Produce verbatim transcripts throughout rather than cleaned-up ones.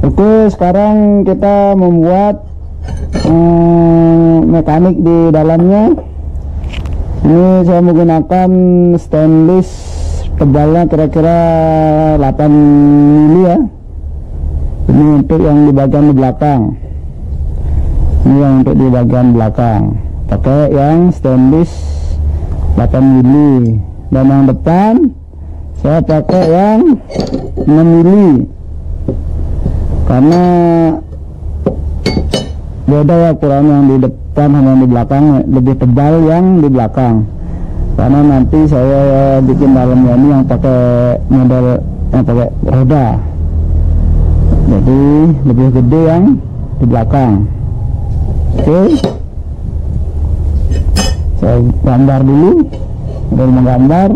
Oke, sekarang kita membuat hmm, mekanik di dalamnya. Ini saya menggunakan stainless, tebalnya kira-kira delapan mili ya. Ini untuk yang di bagian di belakang. Ini yang untuk di bagian belakang. Pakai yang stainless delapan mili. Dan yang depan saya pakai yang enam mili. Karena beda ya ukuran yang di depan sama yang di belakang, lebih tebal yang di belakang. Karena nanti saya bikin dalamnya ini yang pakai model yang pakai roda, jadi lebih gede yang di belakang. Oke, saya gambar dulu, udah menggambar.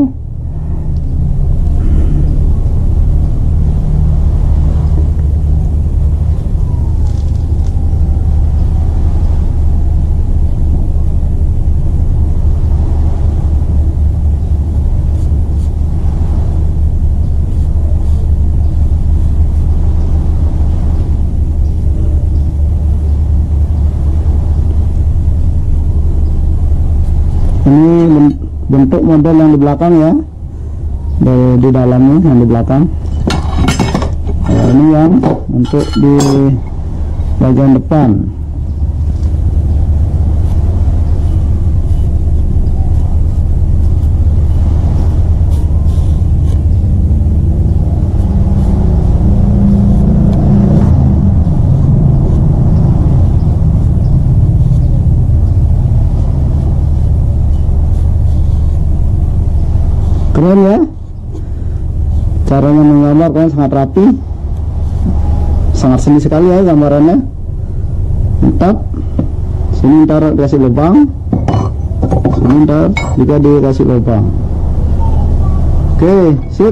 Ini bentuk model yang di belakang ya, di, di dalamnya yang di belakang. Nah, ini yang untuk di bagian depan. Keren ya, caranya menggambar kan sangat rapi, sangat seni sekali ya gambarannya. Mantap. Sini ntar dikasih lubang, sini ntar juga dikasih lubang. Oke, sip.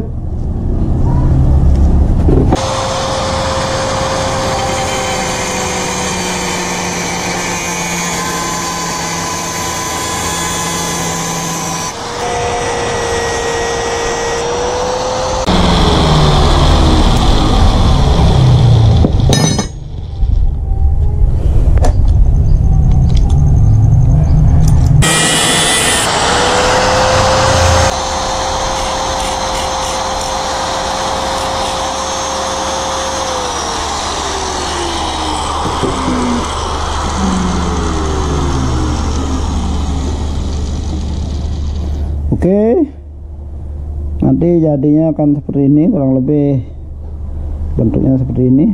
Oke, nanti jadinya akan seperti ini, kurang lebih bentuknya seperti ini.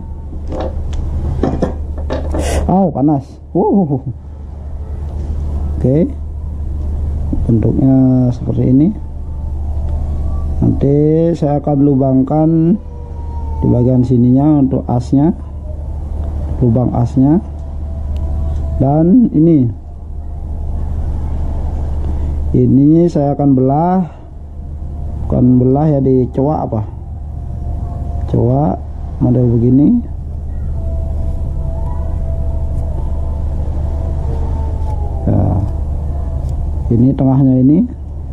Oh, panas. Wow. Oke, bentuknya seperti ini. Nanti saya akan lubangkan di bagian sininya untuk asnya, lubang asnya. Dan ini ini saya akan belah, bukan belah ya, di coak apa, coak model begini. Ya, ini tengahnya ini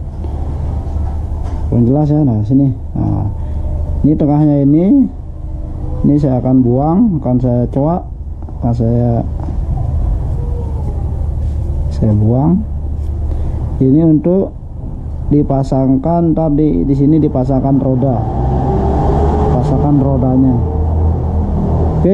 kurang jelas ya. Nah sini, nah ini tengahnya ini, ini saya akan buang, akan saya coak, akan saya saya buang. Ini untuk dipasangkan, tadi di sini dipasangkan roda, pasangkan rodanya. Oke.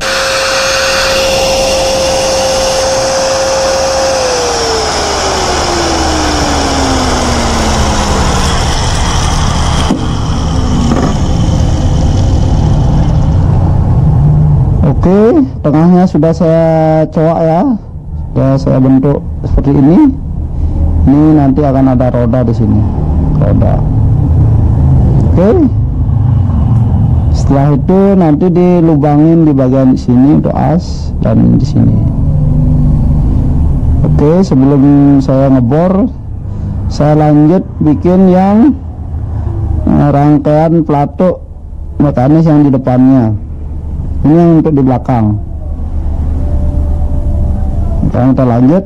Oke, tengahnya sudah saya coak ya, sudah saya bentuk seperti ini. Ini nanti akan ada roda di sini, roda. Oke. Setelah itu nanti dilubangin di bagian sini untuk as dan di sini. Oke, sebelum saya ngebor, saya lanjut bikin yang eh, rangkaian pelatuk mekanis yang di depannya. Ini yang untuk di belakang. Sekarang kita lanjut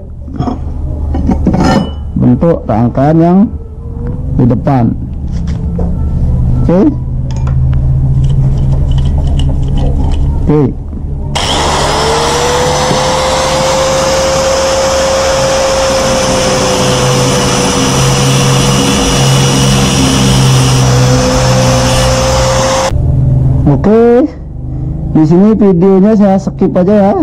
bentuk rangkaian yang di depan. Oke. Oke, Oke. Oke, di sini videonya saya skip aja ya.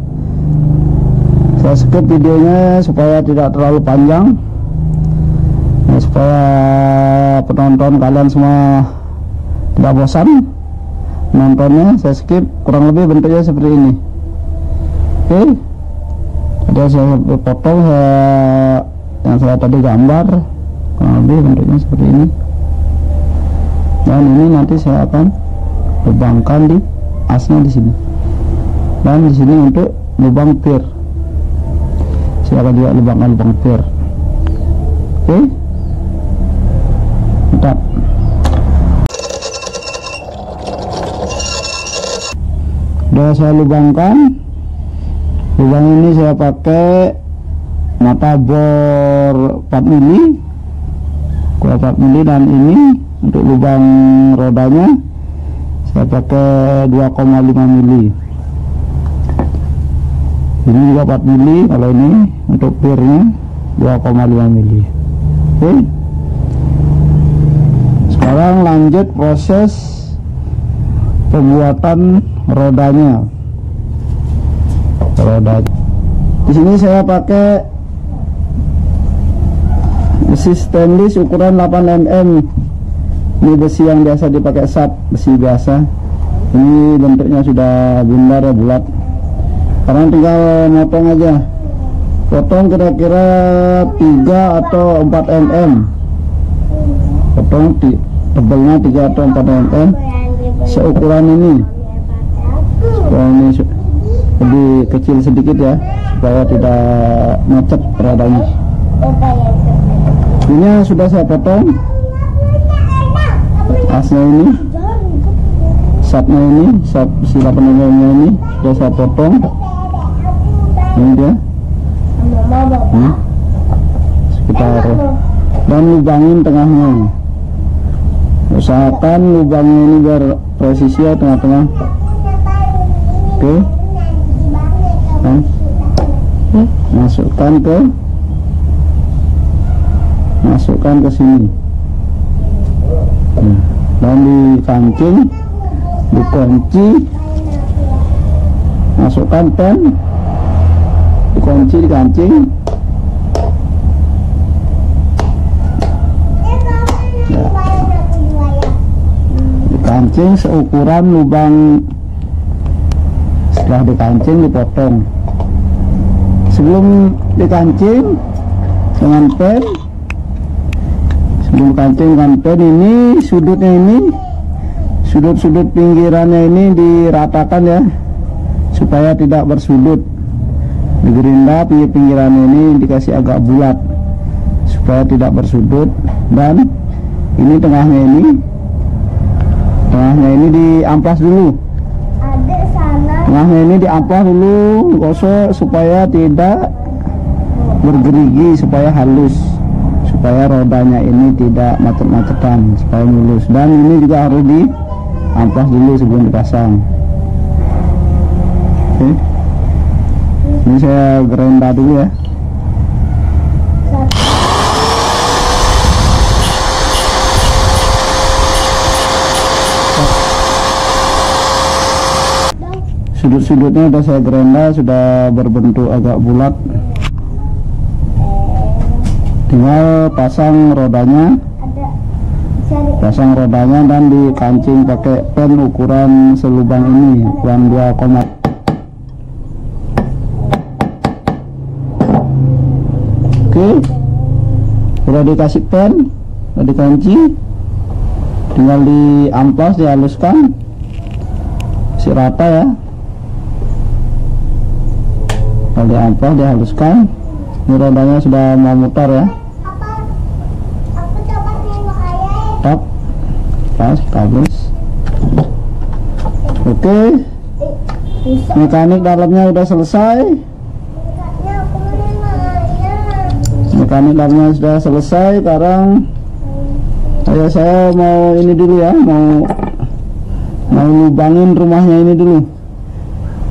Saya skip videonya supaya tidak terlalu panjang, ya, supaya penonton kalian semua tidak bosan nontonnya. Saya skip, kurang lebih bentuknya seperti ini. Oke, ada saya potong saya, yang saya tadi gambar, kurang lebih bentuknya seperti ini. Dan ini nanti saya akan lubangkan di asnya di sini, dan di sini untuk lubang pir. Silakan juga lubangkan lubang pir. Oke, mantap. Sudah saya lubangkan. Lubang ini saya pakai mata bor empat mili, kurang empat mili, dan ini untuk lubang rodanya saya pakai dua koma lima mili. Ini juga empat mili. Kalau ini untuk pirnya dua koma lima mili. Oke, sekarang lanjut proses pembuatan rodanya. Roda di sini saya pakai besi stainless ukuran delapan milimeter. Ini besi yang biasa dipakai sat, besi biasa. Ini bentuknya sudah bundar ya, bulat. Sekarang tinggal motong aja. Potong kira-kira tiga atau empat milimeter. Potong tebelnya tiga atau empat milimeter. Seukuran ini. Supaya ini lebih kecil sedikit ya, supaya tidak macet rodanya. Ini sudah saya potong. Asnya ini, satnya ini, sat sila penegangnya ini sudah saya potong. Ini dia, hmm, sekitar, dan lubangin tengahnya. Usahakan lubangnya ini biar presisi ya, tengah-tengah. Oke, nah, masukkan ke, masukkan ke sini. Hmm. Dan dikancing, dikunci, masukkan pen, dikunci, dikancing, ya. Dikancing seukuran lubang. Setelah dikancing dipotong. Sebelum dikancing dengan pen, sebelum kancing dengan pen ini, sudutnya ini, sudut-sudut pinggirannya ini diratakan ya, supaya tidak bersudut. Digerinda pinggir-pinggirannya ini dikasih agak bulat supaya tidak bersudut. Dan ini tengahnya ini, tengahnya ini diamplas dulu. Tengahnya ini diamplas dulu, gosok supaya tidak bergerigi, supaya halus, supaya rodanya ini tidak macet-macetan, supaya mulus. Dan ini juga harus diamplas dulu sebelum dipasang. Oke, ini saya gerenda dulu ya. Sudut-sudutnya sudah saya gerenda, sudah berbentuk agak bulat. Tinggal pasang rodanya, pasang rodanya dan dikancing pakai pen ukuran selubang ini, ukuran dua koma. Oke, sudah dikasih pen, sudah dikunci, tinggal diamplas, dihaluskan, si rata ya. Kalau diamplas, dihaluskan. Ini rodanya sudah mau mutar ya. Tap, pas, kabus. Oke, mekanik dalamnya udah selesai. Mekanik dalamnya sudah selesai. Sekarang saya saya mau ini dulu ya, mau mau lubangin rumahnya ini dulu.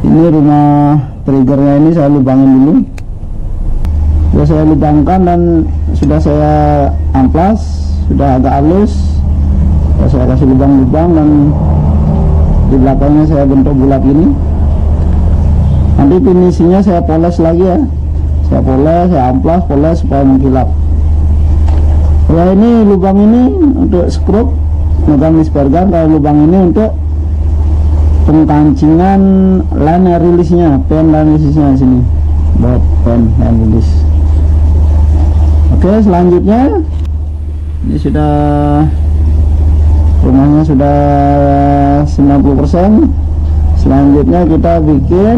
Ini rumah triggernya, ini saya lubangin dulu. Sudah saya lubangkan dan sudah saya amplas, sudah agak halus. Sudah saya kasih lubang-lubang dan di belakangnya saya bentuk bulat ini. Nanti finishingnya saya poles lagi ya. Saya poles, saya amplas, poles supaya mengkilap. Kalau ini lubang ini untuk skrup megang dispergan, kalau lubang ini untuk pengkancingan line rilisnya, pen line rilisnya sini, buat pen line rilis. Oke, selanjutnya ini sudah rumahnya sudah sembilan puluh persen. Selanjutnya kita bikin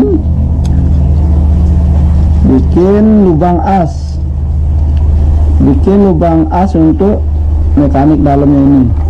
bikin lubang as bikin lubang as untuk mekanik dalamnya ini.